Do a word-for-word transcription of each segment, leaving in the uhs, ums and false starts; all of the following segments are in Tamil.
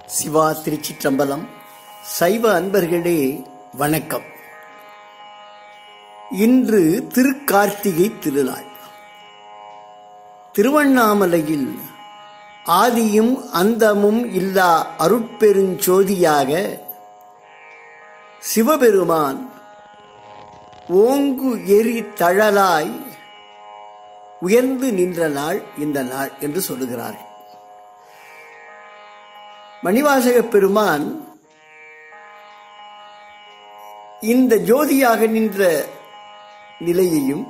சிவா திருச்சிற்றம்பலம். சைவ அன்பர்களே வணக்கம். இன்று திருக்கார்த்திகை திருநாள். திருவண்ணாமலையில் ஆதியும் அந்தமும் இல்லா அருட்பெருஞ்சோதியாக சிவபெருமான் ஓங்கு எரி தழலாய் உயர்ந்து நின்ற நாள் இந்த நாள் என்று சொல்லுகிறார்கள். மணிவாசக பெருமான் இந்த ஜோதியாக நின்ற நிலையையும்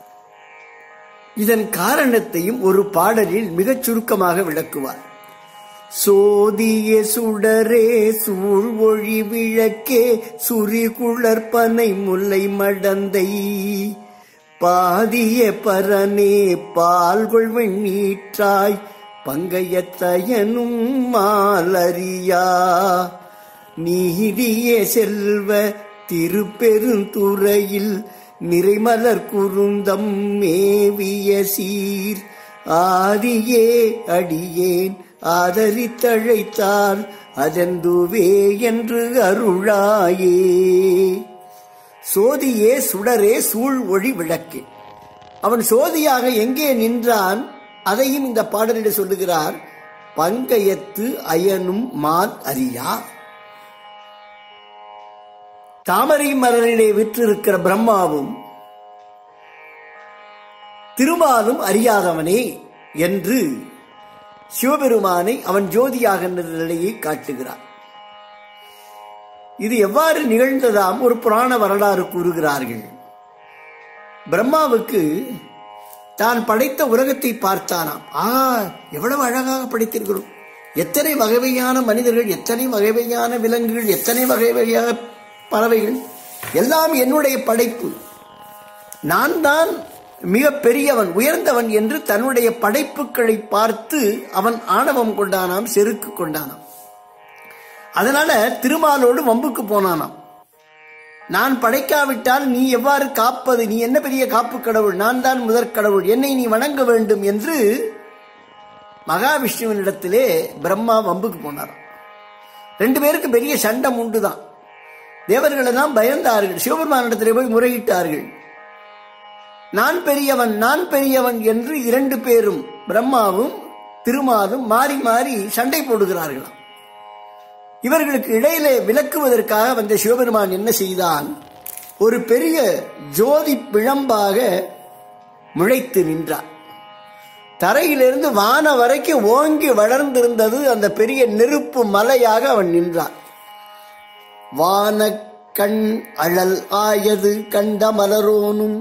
இதன் காரணத்தையும் ஒரு பாடலில் மிகச் சுருக்கமாக விளக்குவார். சோதிய சுடரே சூழ் ஒளி விளக்கே சுரி குளர்பனை முல்லை மடந்தை பாதிய பரனே பால்கொள் வெண்ணீற்றாய் பங்கையத்தயனும் மாலரியா நீதிய செல்வ திருப்பெருந்துறையில் நிறைமலர் குருந்தம் மேவிய சீர் ஆதியே அடியேன் ஆதரித்தழைத்தால் அதெந்துவே என்று அருளாயே. சோதியே சுடரே சூழ் ஒளி விளக்கே. அவன் சோதியாக எங்கே நின்றான் அதையும் இந்த பாடலில் சொல்லுகிறார். பங்கயத்து அயனும் மால் அறியா. தாமரை மலரிலே விற்றிருக்கிற பிரம்மாவும் திருமாலும் அறியாதவனே என்று சிவபெருமானை அவன் ஜோதியாக நிலையை காட்டுகிறார். இது எவ்வாறு நிகழ்ந்ததாம் ஒரு புராண வரலாறு கூறுகிறார்கள். பிரம்மாவுக்கு தான் படைத்த உலகத்தை பார்த்தானாம். ஆ, எவ்வளவு அழகாக படைத்திருக்கிறோம், எத்தனை வகை வகையான மனிதர்கள், எத்தனை வகை வகையான விலங்குகள், எத்தனை வகை வகையான பறவைகள், எல்லாம் என்னுடைய படைப்பு, நான் தான் மிக பெரியவன் உயர்ந்தவன் என்று தன்னுடைய படைப்புகளை பார்த்து அவன் ஆணவம் கொண்டானாம், செருக்கு கொண்டானாம். அதனால திருமாலோடு வம்புக்கு போனானாம். நான் படைக்காவிட்டால் நீ எவ்வாறு காப்பது, நீ என்ன பெரிய காப்பு கடவுள், நான் தான் முதற் கடவுள், என்னை நீ வணங்க வேண்டும் என்று மகாவிஷ்ணுவினிடத்திலே பிரம்மா வம்புக்கு போனாராம். ரெண்டு பேருக்கு பெரிய சண்டம் உண்டுதான். தேவர்கள் எல்லாம் பயந்தார்கள், சிவபெருமானிடத்திலே போய் முறையிட்டார்கள். நான் பெரியவன் நான் பெரியவன் என்று இரண்டு பேரும் பிரம்மாவும் திருமாலும் மாறி மாறி சண்டை போடுகிறார்களாம். இவர்களுக்கு இடையிலே விளக்குவதற்காக வந்த சிவபெருமான் என்ன செய்தான், ஒரு பெரிய ஜோதி பிழம்பாக முளைத்து நின்றார். தரையிலிருந்து வான வரைக்கும் ஓங்கி வளர்ந்திருந்தது அந்த பெரிய நெருப்பு மலையாக அவன் நின்றான். வான கண் அழல் ஆயது கண்ட மலரோனும்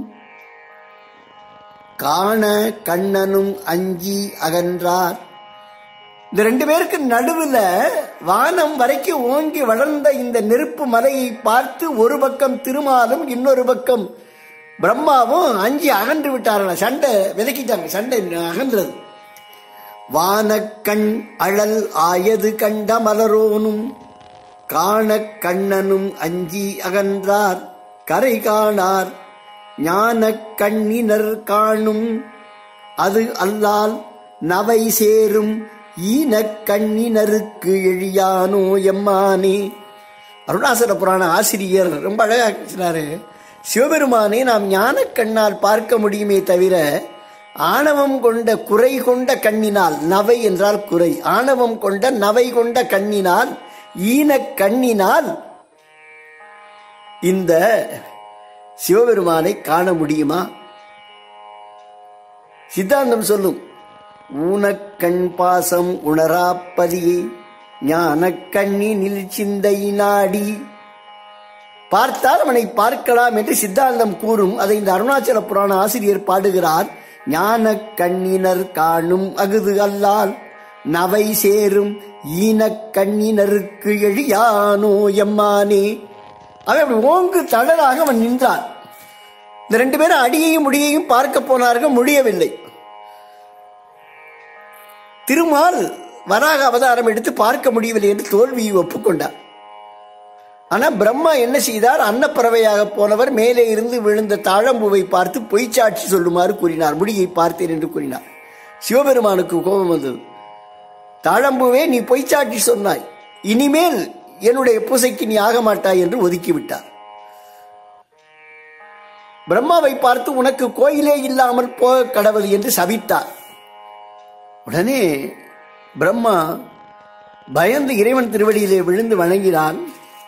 காண கண்ணனும் அஞ்சி அகன்றார். இந்த ரெண்டு பேருக்கு நடுவில் வானம் வரைக்கும் ஓங்கி வளர்ந்த இந்த நெருப்பு மலையை பார்த்து ஒரு பக்கம் திருமாலும் இன்னொரு பக்கம் பிரம்மாவும் அஞ்சி அகன்று விட்டார்கள். சண்டை விலக்கிட்டாங்க, சண்டை அகன்றது. வானக்கண் அழல் ஆயது கண்ட மலரோனும் காண கண்ணனும் அஞ்சி அகன்றார் கரை காணார் ஞான கண்ணினர் காணும் அது அல்லால் நவை சேரும் ஈன கண்ணினருக்கு எழியானோ எம்மானே. அருணாசல புராண ஆசிரியர் ரொம்ப அழகா சொன்னாரு. சிவபெருமானை நாம் ஞான கண்ணால் பார்க்க முடியுமே தவிர ஆணவம் கொண்ட குறை கொண்ட கண்ணினால், நவை என்றால் குறை, ஆணவம் கொண்ட நவை கொண்ட கண்ணினால், ஈன கண்ணினால் இந்த சிவபெருமானை காண முடியுமா? சித்தாந்தம் சொல்லும், ஊனக்கண் பாசம் உணராப்பதியே ஞான கண்ணினில் சிந்தை நாடி பார்த்தால் அவனை பார்க்கலாம் என்று சித்தாந்தம் கூறும். அதை இந்த அருணாச்சல புராண ஆசிரியர் பாடுகிறார். ஞான கண்ணினர் காணும் அகுது அல்லால் நவை சேரும் ஈன கண்ணினருக்கு எழியானோ எம்மானே. அவன் ஓங்கு தளராக அவன் நின்றான். இந்த ரெண்டு பேரும் அடியையும் முடியையும் பார்க்க போனார்கள், முடியவில்லை. திருமால் வராக அவதாரம் எடுத்து பார்க்க முடியவில்லை என்று தோல்வியை ஒப்புக்கொண்டார். ஆனா பிரம்மா என்ன செய்தார், அன்னப்பறவையாக போனவர் மேலே இருந்து விழுந்த தாழம்பூவை பார்த்து பொய்ச்சாட்சி சொல்லுமாறு கூறினார். முடியை பார்த்தேன் என்று கூறினார். சிவபெருமானுக்கு கோபம் வந்தது. தாழம்பூவே, நீ பொய்ச்சாட்சி சொன்னாய், இனிமேல் என்னுடைய பூசைக்கு நீ ஆக மாட்டாய் என்று ஒதுக்கிவிட்டார். பிரம்மாவை பார்த்து உனக்கு கோயிலே இல்லாமல் போக கடவுள் என்று சபித்தார். உடனே பிரம்மா பயந்து இறைவன் திருவடியிலே விழுந்து வணங்கினான்.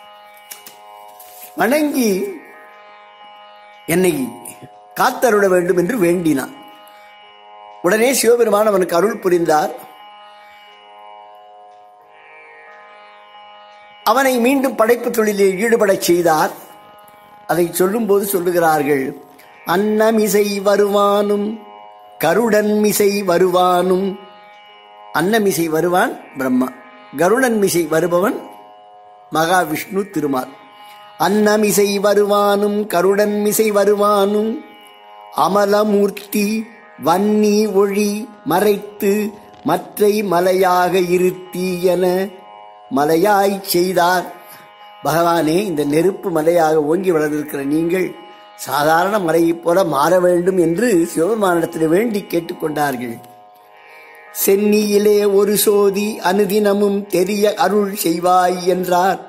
வணங்கி என்னை காத்தருள வேண்டும் என்று வேண்டினான். உடனே சிவபெருமான் அவனுக்கு அருள் புரிந்தார். அவனை மீண்டும் படைப்பு தொழிலில் ஈடுபடச் செய்தார். அதை சொல்லும் போது சொல்லுகிறார்கள், அன்னமிசை வருவானும் கருடன் மிசை வருவானும். அன்னமிசை வருவான் பிரம்மா, கருடன் மிசை வருபவன் மகாவிஷ்ணு திருமால். அன்னமிசை வருவானும் கருடன் மிசை வருவானும் அமலமூர்த்தி வன்னி ஒளி மறைத்து மற்றை மலையாக இருத்தி என மலையாய் செய்தார். பகவானே, இந்த நெருப்பு மலையாக ஓங்கி வளர்ந்திருக்கிற நீங்கள் சாதாரண மலையைப் போல மாற வேண்டும் என்று சிவபெருமானிடத்தில் வேண்டி கேட்டுக்கொண்டார்கள். சென்னியிலே ஒரு சோதி அனுதினமும் தெரிய அருள் செய்வாய் என்றார்.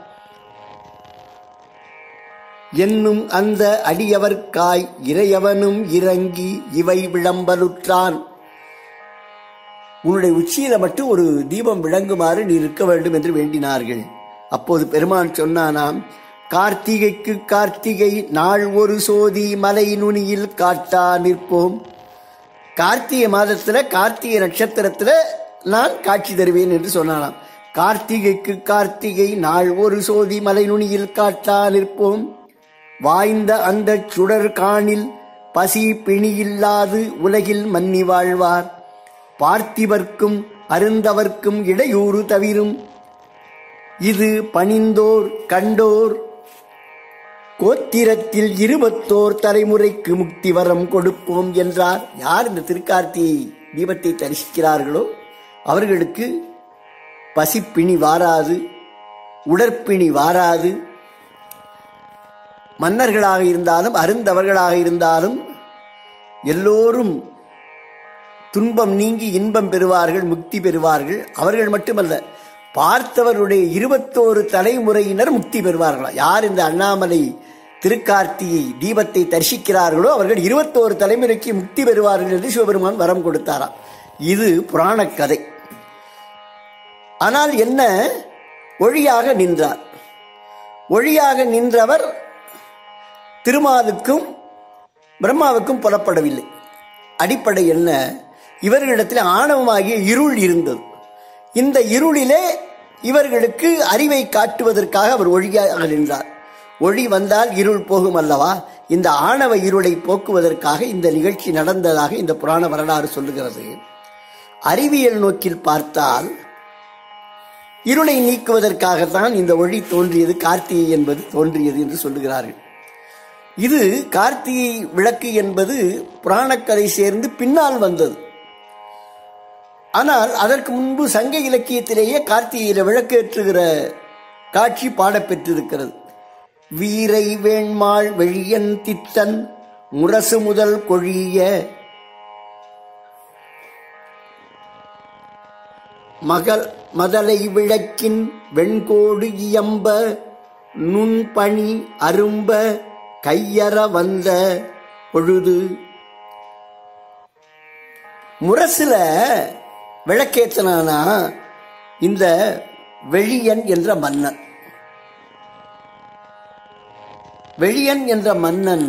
என்னும் அந்த அடியவர்க்காய் இறையவனும் இறங்கி இவை விளம்பலுற்றான். உன்னுடைய உச்சியில மட்டும் ஒரு தீபம் விளங்குமாறு நீ இருக்க வேண்டும் என்று வேண்டினார்கள். அப்போது பெருமான் சொன்னானாம், கார்த்திகைக்கு கார்த்திகை நாள் ஒரு சோதி மலை நுனியில் காட்டா நிற்போம். கார்த்திகை மாதத்துல கார்த்திகை நட்சத்திரத்துல நான் காட்சி தருவேன் என்று சொன்னானாம். கார்த்திகைக்கு கார்த்திகை நாள் ஒரு சோதி மலை நுனியில் காட்டா நிற்போம். வாய்ந்த அந்த சுடர் காணில் பசி பிணியில்லாது உலகில் மன்னி வாழ்வார். பார்த்திவர்க்கும் அருந்தவர்க்கும் இடையூறு தவிரும். இது பணிந்தோர் கண்டோர் கோத்திரத்தில் இருபத்தோர் தலைமுறைக்கு முக்தி வரம் கொடுப்போம் என்றார். யார் இந்த திருக்கார்த்திகை தீபத்தை தரிசிக்கிறார்களோ அவர்களுக்கு பசிப்பிணி வாராது, உடற்பிணி வாராது. மன்னர்களாக இருந்தாலும் அருந்தவர்களாக இருந்தாலும் எல்லோரும் துன்பம் நீங்கி இன்பம் பெறுவார்கள், முக்தி பெறுவார்கள். அவர்கள் மட்டுமல்ல, பார்த்தவருடைய இருபத்தோரு தலைமுறையினர் முக்தி பெறுவார்களா. யார் இந்த அண்ணாமலை திருக்கார்த்திகை தீபத்தை தரிசிக்கிறார்களோ அவர்கள் இருபத்தோரு தலைமுறைக்கு முக்தி பெறுவார்கள் என்று சிவபெருமான் வரம் கொடுத்தாராம். இது புராண கதை. ஆனால் என்ன, ஒளியாக நின்றார். ஒளியாக நின்றவர் திருமாலுக்கும் பிரம்மாவுக்கும் புலப்படவில்லை. அடிப்படை என்ன, இவர்களிடத்தில் ஆணவமாகிய இருள் இருந்தது. இந்த இருளிலே இவர்களுக்கு அறிவை காட்டுவதற்காக அவர் ஒளியாக நின்றார். ஒளி வந்தால் இருள் போகும் அல்லவா, இந்த ஆணவ இருளை போக்குவதற்காக இந்த நிகழ்ச்சி நடந்ததாக இந்த புராண வரலாறு சொல்லுகிறது. அறிவியல் நோக்கில் பார்த்தால் இருளை நீக்குவதற்காகத்தான் இந்த ஒளி தோன்றியது, கார்த்திகை என்பது தோன்றியது என்று சொல்லுகிறார்கள். இது கார்த்திகை விளக்கு என்பது புராணக்கதை சேர்ந்து பின்னால் வந்தது. ஆனால் அதற்கு முன்பு சங்க இலக்கியத்திலேயே கார்த்திகையில விளக்கேற்றுகிற காட்சி பாடப்பெற்றிருக்கிறது. வீரை வேண்மாள் வெளியன் தித்தன் முரசு முதல் கொழிய மகள் மதலை விளக்கின் வெண்கோடு இயம்ப நுண்பணி அரும்ப கையற வந்த பொழுது. முரசுல விளக்கேற்றனானா இந்த வெளியன் என்ற மன்னன். வெளியன் என்ற மன்னன்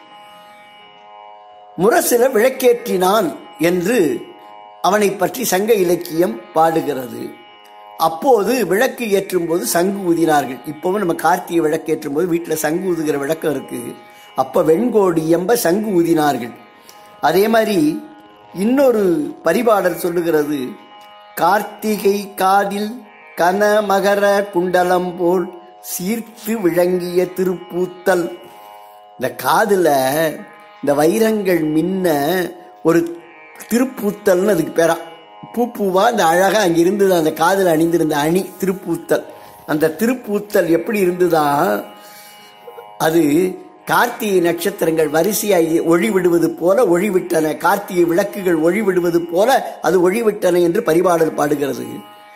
முரசுல விளக்கேற்றினான் என்று அவனை பற்றி சங்க இலக்கியம் பாடுகிறது. அப்போது விளக்கு ஏற்றும் போது சங்கு ஊதினார்கள். இப்பவும் நம்ம கார்த்திகை விளக்கு ஏற்றும் போது வீட்டில் சங்கு ஊதுகிற விளக்கம் இருக்கு. அப்ப வெண்கோடி எம்ப சங்கு ஊதினார்கள். அதே மாதிரி இன்னொரு பரிபாடல் சொல்லுகிறது, கார்த்திகை காதில் கன மகர குண்டலம் போல் சீர்த்து விளங்கிய திருப்பூத்தல். இந்த காதுல இந்த வைரங்கள் மின்ன ஒரு திருப்பூத்தல்னு அதுக்கு பேரா. பூ பூவா இந்த அழகா அங்க இருந்தது, அந்த காதில் அணிந்திருந்த அணி திருப்பூத்தல். அந்த திருப்பூத்தல் எப்படி இருந்துதான், அது கார்த்திகை நட்சத்திரங்கள் வரிசையாகி ஒளி விடுவது போல ஒளிவிட்டன, கார்த்திகை விளக்குகள் ஒளி விடுவது போல அது ஒளிவிட்டன என்று பரிபாடல் பாடுகிறது.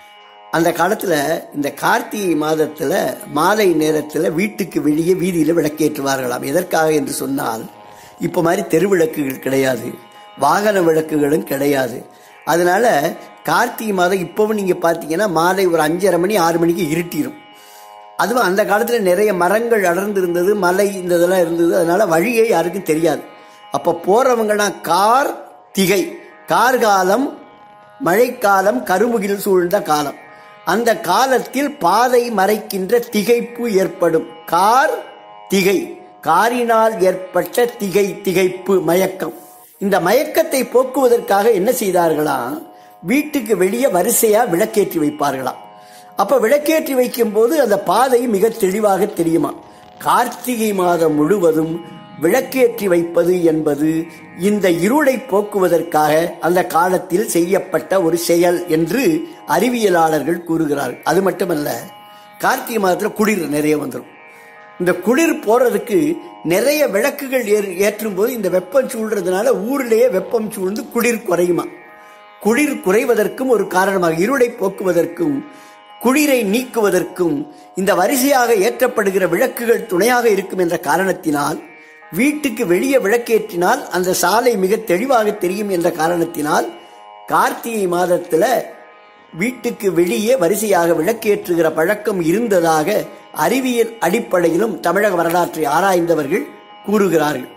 அந்த காலத்துல இந்த கார்த்திகை மாதத்துல மாலை நேரத்துல வீட்டுக்கு வெளியே வீதியில விளக்கேற்றுவார்களாம். எதற்காக என்று சொன்னால், இப்ப மாதிரி தெருவிளக்குகள் கிடையாது, வாகன விளக்குகளும் கிடையாது. அதனால கார்த்திகை மாதம் இப்பவும் நீங்க பாத்தீங்கன்னா மாலை ஒரு அஞ்சரை மணி ஆறு மணிக்கு இருட்டிடும். அதுவும் அந்த காலத்துல நிறைய மரங்கள் அடர்ந்து இருந்தது, மலை இந்த இதெல்லாம் இருந்தது. அதனால வழியே யாருக்கும் தெரியாது. அப்ப போறவங்கன்னா கார் திகை, கார்காலம், மழைக்காலம், கருமுகில் சூழ்ந்த காலம். அந்த காலத்தில் பாதை மறைக்கின்ற திகைப்பு ஏற்படும். கார் திகை, காரினால் ஏற்பட்ட திகை, திகைப்பு, மயக்கம். இந்த மயக்கத்தை போக்குவதற்காக என்ன செய்தார்களாம், வீட்டுக்கு வெளியே வரிசையா விளக்கேற்றி வைப்பார்களாம். அப்ப விளக்கேற்றி வைக்கும் போது அந்த பாதை மிக தெளிவாக தெரியுமா. கார்த்திகை மாதம் முழுவதும் விளக்கேற்றி வைப்பது என்பது இந்த இருளை போக்குவதற்காக அந்த காலத்தில் செய்யப்பட்ட ஒரு செயல் என்று அறிவியலாளர்கள் கூறுகிறார்கள். அது மட்டுமல்ல, கார்த்திகை மாதத்துல குளிர் நிறைய வந்துடும். இந்த குளிர் போறதுக்கு நிறைய விளக்குகள் ஏற்றும் போது இந்த வெப்பம் சூழ்றதுனால ஊரிலேயே வெப்பம் சூழ்ந்து குளிர் குறையுமா. குளிர் குறைவதற்கும் ஒரு காரணமாக, இருளை போக்குவதற்கும் குளிரை நீக்குவதற்கும் இந்த வரிசையாக ஏற்றப்படுகிற விளக்குகள் துணையாக இருக்கும் என்ற காரணத்தினால், வீட்டுக்கு வெளியே விளக்கேற்றினால் அந்த சாலை மிக தெளிவாக தெரியும் என்ற காரணத்தினால் கார்த்திகை மாதத்துல வீட்டுக்கு வெளியே வரிசையாக விளக்கேற்றுகிற பழக்கம் இருந்ததாக அறிவியல் அடிப்படையிலும் தமிழக வரலாற்றை ஆராய்ந்தவர்கள் கூறுகிறார்கள்.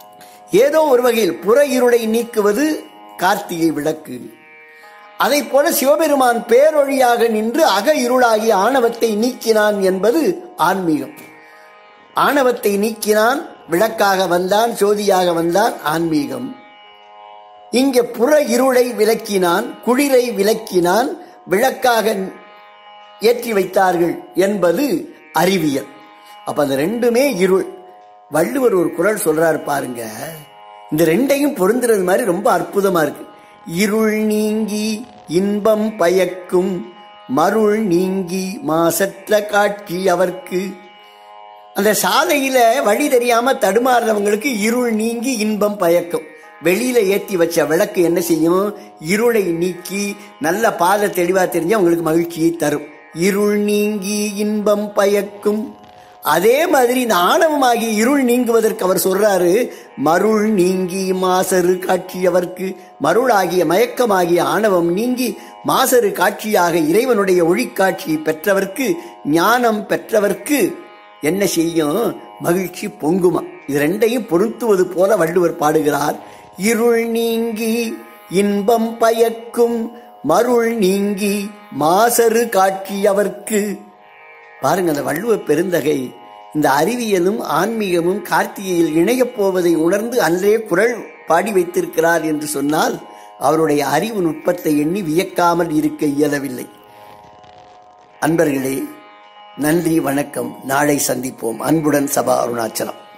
ஏதோ ஒரு வகையில் புற இருளை நீக்குவது கார்த்திகை விளக்கு. அதை போல சிவபெருமான் பேரொழியாக நின்று அக இருளாகிய ஆணவத்தை நீக்கினான் என்பது ஆன்மீகம். ஆணவத்தை நீக்கினான், விளக்காக வந்தான், ஜோதியாக வந்தான், ஆன்மீகம். இங்கே புற இருளை விளக்கினான், குளிரை விளக்கினான், விளக்காக ஏற்றி வைத்தார்கள் என்பது அறிவியல். அப்ப அந்த ரெண்டுமே இருள். வள்ளுவர் ஒரு குறள் சொல்றாரு பாருங்க, இந்த ரெண்டையும் பொருந்துறது மாதிரி ரொம்ப அற்புதமா இருக்கு. இருள் நீங்கி இன்பம் பயக்கும், மருள் நீங்கி மாசற்ற காட்சி அவர்க்கு. அந்த சாலையில வழி தெரியாம தடுமாறுறவங்களுக்கு இருள் நீங்கி இன்பம் பயக்கும். வெளியில ஏற்றி வச்ச விளக்கு என்ன செய்யும், இருளை நீக்கி நல்ல பாதை தெளிவா தெரிஞ்சு அவங்களுக்கு மகிழ்ச்சியை தரும். இருள் நீங்கி இன்பம் பயக்கும். அதே மாதிரி இந்த ஆணவமாகி இருள் நீங்குவதற்கு அவர் சொல்றாரு, மருள் நீங்கி மாசரு காட்சியவர்க்கு. மருளாகிய மயக்கமாகிய ஆணவம் நீங்கி மாசரு காட்சியாக இறைவனுடைய ஒளிக்காட்சியை பெற்றவர்க்கு, ஞானம் பெற்றவர்க்கு என்ன செய்யும், மகிழ்ச்சி பொங்குமா. இது ரெண்டையும் பொருத்துவது போல வள்ளுவர் பாடுகிறார். இருள் நீங்கி இன்பம் பயக்கும், மருள் நீங்கி மாசரு காட்சியவர்க்கு. பாருங்க, அந்த வள்ளுவர் பெருந்தகை இந்த அறிவியலும் ஆன்மீகமும் கார்த்திகையில் இணையப் போவதை உணர்ந்து அன்றே குறள் பாடி வைத்திருக்கிறார் என்று சொன்னால் அவருடைய அறிவு நுட்பத்தை எண்ணி வியக்காமல் இருக்க இயலவில்லை. அன்பர்களே, நன்றி, வணக்கம். நாளை சந்திப்போம். அன்புடன் சபா அருணாச்சலம்.